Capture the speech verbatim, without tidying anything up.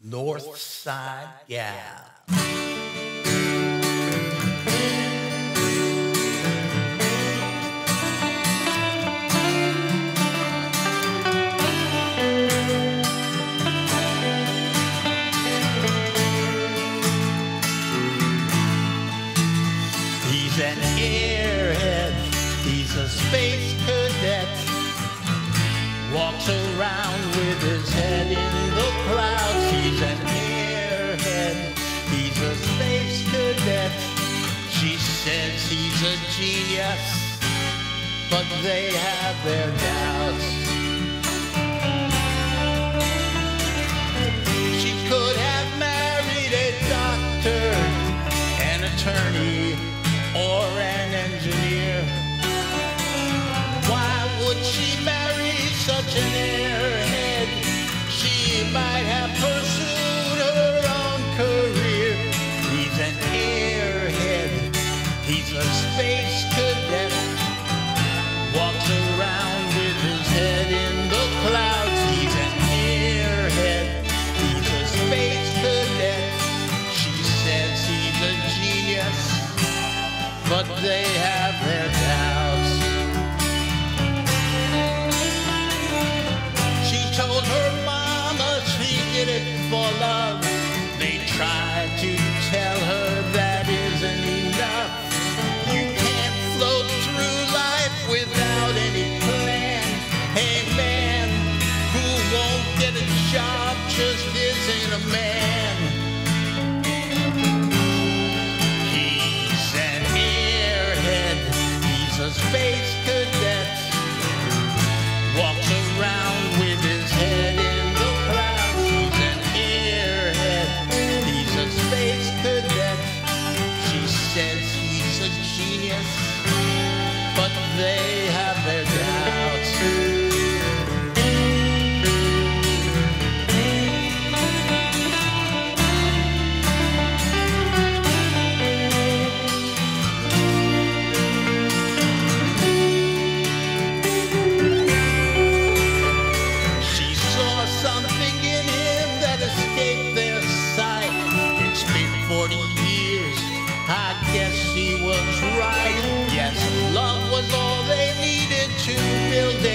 North Side Gal. He's an airhead, he's a space cadet, walks around with his head in the clouds. He's an airhead, he's a space cadet. She says he's a genius, but they have their doubts. She could have married a doctor, an attorney, or an engineer. Why would she marry such an airhead? She might have pursued her own career. He's an airhead, he's a space cadet, walks around with his head in the clouds. He's an airhead, he's a space cadet. She says he's a genius, but they have their doubts. She told her mama she did it for love. They tried to tell her that isn't enough. You can't float through life without any plan. A man who won't get a job just isn't a man. He's an airhead, he's a space cadet, walks around with his head in the clouds. He's an airhead, he's a space cadet. She says he's a genius, but they have their doubts. forty years, I guess she was right. Yes, love was all they needed to build it.